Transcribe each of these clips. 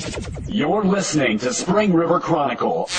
You're listening to Spring River Chronicle.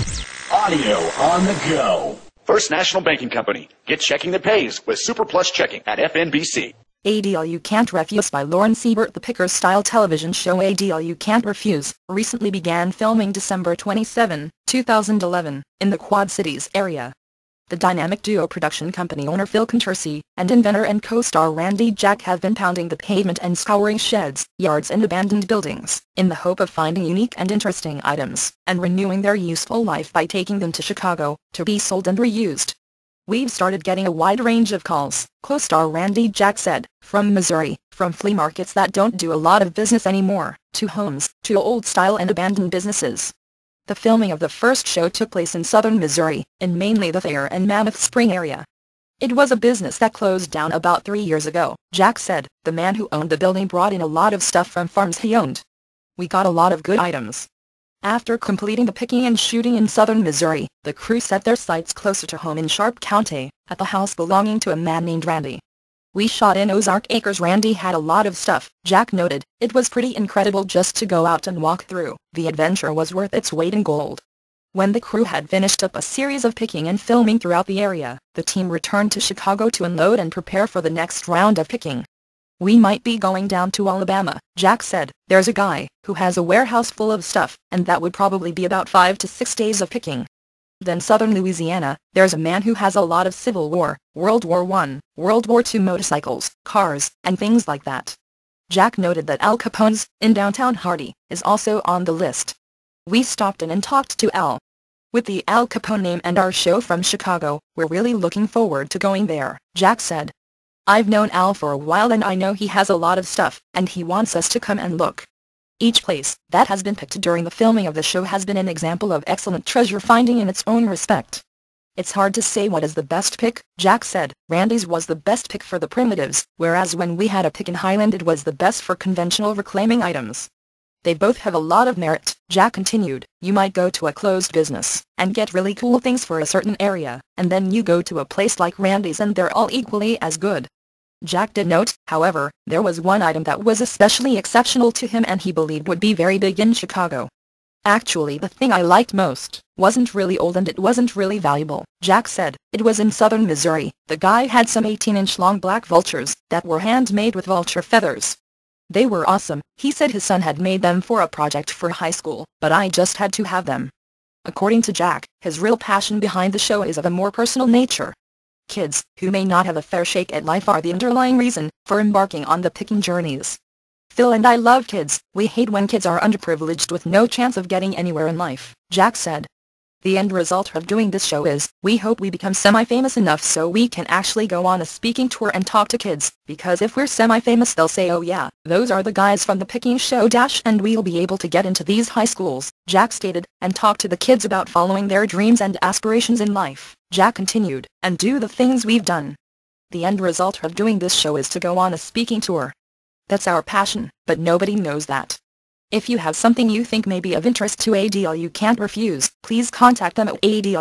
Audio on the go. First National Banking Company. Get checking that pays with Super Plus Checking at FNBC. ADLU Can't Refuse by Lauren Siebert. The Pickers-style television show ADLU Can't Refuse recently began filming December 27, 2011, in the Quad Cities area. The dynamic duo production company owner Phil Contursi and inventor and co-star Randy Jack have been pounding the pavement and scouring sheds, yards and abandoned buildings, in the hope of finding unique and interesting items, and renewing their useful life by taking them to Chicago, to be sold and reused. "We've started getting a wide range of calls," co-star Randy Jack said, "from Missouri, from flea markets that don't do a lot of business anymore, to homes, to old-style and abandoned businesses." The filming of the first show took place in southern Missouri, in mainly the Thayer and Mammoth Spring area. "It was a business that closed down about 3 years ago," Jack said. "The man who owned the building brought in a lot of stuff from farms he owned. We got a lot of good items." After completing the picking and shooting in southern Missouri, the crew set their sights closer to home in Sharp County, at the house belonging to a man named Randy. "We shot in Ozark Acres. Randy had a lot of stuff," Jack noted. "It was pretty incredible just to go out and walk through. The adventure was worth its weight in gold." When the crew had finished up a series of picking and filming throughout the area, the team returned to Chicago to unload and prepare for the next round of picking. "We might be going down to Alabama," Jack said. "There's a guy who has a warehouse full of stuff, and that would probably be about 5 to 6 days of picking. Then southern Louisiana, there's a man who has a lot of Civil War, World War I, World War II motorcycles, cars, and things like that." Jack noted that Al Capone's, in downtown Hardy, is also on the list. "We stopped in and talked to Al. With the Al Capone name and our show from Chicago, we're really looking forward to going there," Jack said. "I've known Al for a while and I know he has a lot of stuff, and he wants us to come and look." Each place that has been picked during the filming of the show has been an example of excellent treasure finding in its own respect. "It's hard to say what is the best pick," Jack said. "Randy's was the best pick for the primitives, whereas when we had a pick in Highland it was the best for conventional reclaiming items. They both have a lot of merit," Jack continued. "You might go to a closed business and get really cool things for a certain area, and then you go to a place like Randy's and they're all equally as good." Jack did note, however, there was one item that was especially exceptional to him and he believed would be very big in Chicago. "Actually, the thing I liked most wasn't really old and it wasn't really valuable," Jack said. "It was in southern Missouri. The guy had some 18-inch long black vultures that were handmade with vulture feathers. They were awesome. He said his son had made them for a project for high school, but I just had to have them." According to Jack, his real passion behind the show is of a more personal nature. Kids, who may not have a fair shake at life, are the underlying reason for embarking on the picking journeys. "Phil and I love kids. We hate when kids are underprivileged with no chance of getting anywhere in life," Jack said. "The end result of doing this show is, we hope we become semi-famous enough so we can actually go on a speaking tour and talk to kids, because if we're semi-famous they'll say, 'Oh yeah, those are the guys from the picking show - and we'll be able to get into these high schools,'" Jack stated, "and talk to the kids about following their dreams and aspirations in life." Jack continued, "and do the things we've done. The end result of doing this show is to go on a speaking tour. That's our passion, but nobody knows that. If you have something you think may be of interest to ADLU Can't Refuse, please contact them at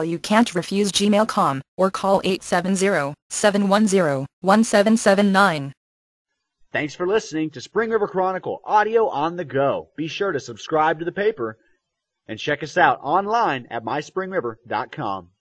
adlucan'trefuse@gmail.com or call 870-710-1779. Thanks for listening to Spring River Chronicle Audio on the Go. Be sure to subscribe to the paper and check us out online at myspringriver.com.